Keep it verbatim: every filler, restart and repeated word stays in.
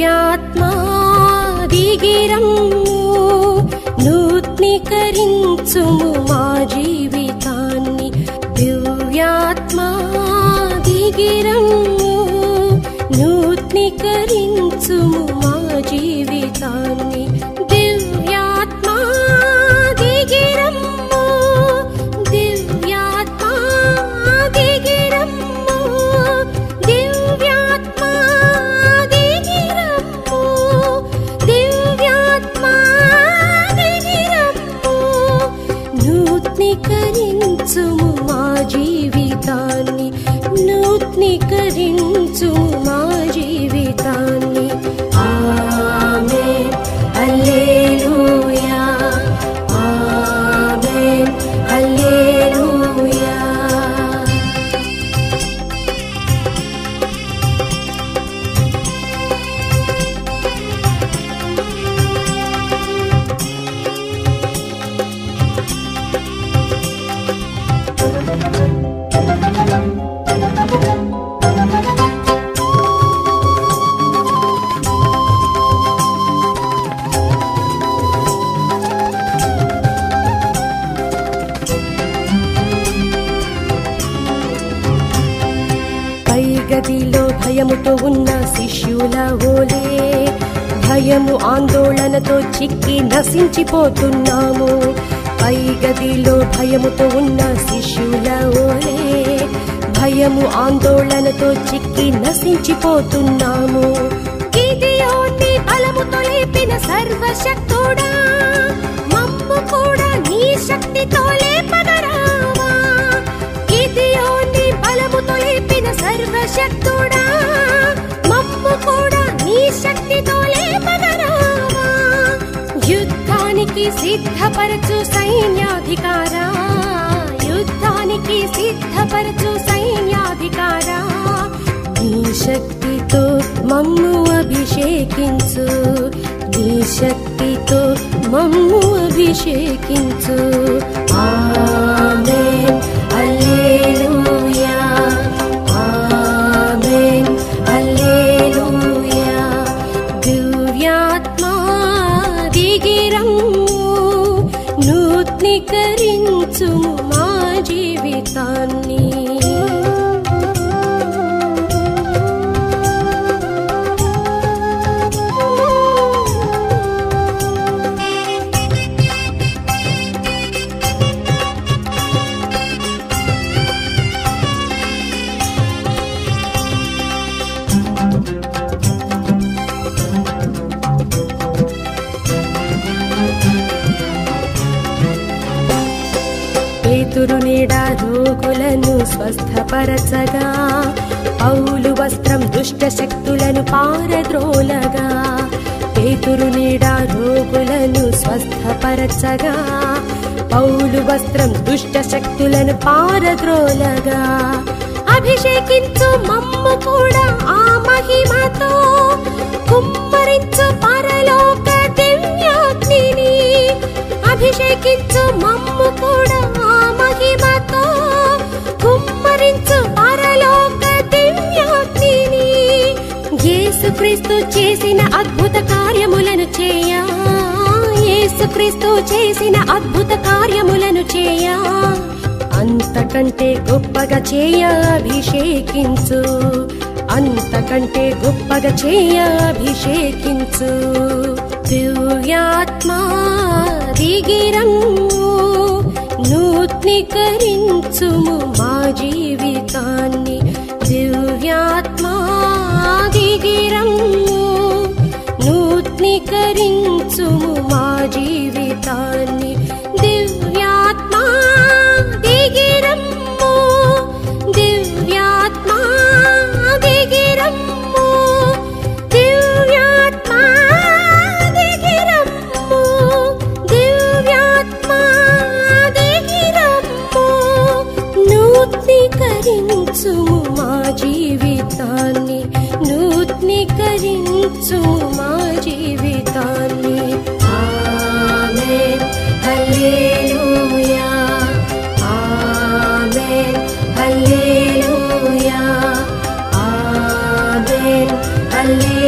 దివ్యాత్మా దిగిరమ్ము నూత్నీకరించుము మా జీవితాన్ని దివ్యాత్మా దిగిరమ్ము నూత్నీకరించుము మా జీవితాన్ని దివ్యాత్మా దిగిరమ్ము దివ్యాత్మా దిగిరమ్ము దివ్యాత్మా దిగిరమ్ము దివ్యాత్మా దిగిరమ్ము నూత్నీకరించుము మా జీవితాన్ని నూత్నీకరించుము మా జీవితాన్ని ఆమేన్ హల్లెలూయా ఆమేన్ హల్లెలూయా గదిలో భయముతో ఉన్న శిష్యుల ఓలే భయము ఆందోళనతో చిక్కి నశించిపోతున్నాము పై గదిలో భయముతో ఉన్న శిష్యుల ఓలే భయము ఆందోళనతో చిక్కి నశించిపోతున్నాము గిదెయోని బలముతో లేపిన సర్వశక్తుడా మమ్ము కూడా నీ శక్తితో లేపగరావా గిదెయోని బలముతో లేపిన సర్వశక్తుడా మమ్ము కూడా నీ శక్తితో లేపగరావా యుద్ధానికి సిద్ధపరచు సైన్యాధికారా యుద్ధానికి సిద్ధపరచు సైన్యాధికారా నీ శక్తితో మమ్ము అభిషేకించు నీ శక్తితో మమ్ము అభిషేకించు ఆమేన్ హల్లెలూయా ఆమేన్ హల్లెలూయా దివ్యాత్మా దిగిరమ్ము నూత్నీకరించుము మా జీవితాన్ని పేతురు నీడ రోగులను స్వస్థపరచగా పౌలు వస్త్రం దుష్ట శక్తులను పారద్రోలగా పేతురు నీడ రోగులను స్వస్థపరచగా పౌలు వస్త్రం దుష్ట శక్తులను పారద్రోలగా అభిషేకించు మమ్ము కూడా ఆ మహిమతో కుమ్మరించు పరలోక దివ్యాగ్నిని అభిషేకించు మమ్ము కూడా ఆ మహిమతో కుమ్మరించు పరలోక దివ్యాగ్నిని యేసుక్రీస్తు చేసిన అద్భుత కార్యములను చేయ యేసుక్రీస్తు చేసిన అద్భుత కార్యములను చేయ అంతకంటే గొప్పగా చేయ అభిషేకించు అంతకంటే గొప్పగా చేయ అభిషేకించు దివ్యాత్మా దిగిరమ్ము నూత్నీకరించుము మా జీవితాన్ని దివ్యాత్మా దిగిరమ్ము నూత్నీకరించుము మా జీవితాన్ని దివ్యాత్మా దిగిరమ్ము దివ్యాత్మా దిగిరమ్ము దివ్యాత్మా దిగిరమ్ము దివ్యాత్మా దిగిరమ్ము నూత్నీకరించుము మా జీవితాన్ని నూత్నీకరించుము మా జీవితాన్ని ఆమేన్ హల్లెలూయా ఆమేన్ హల్లెలూయా ఆమేన్ హల్లెలూయా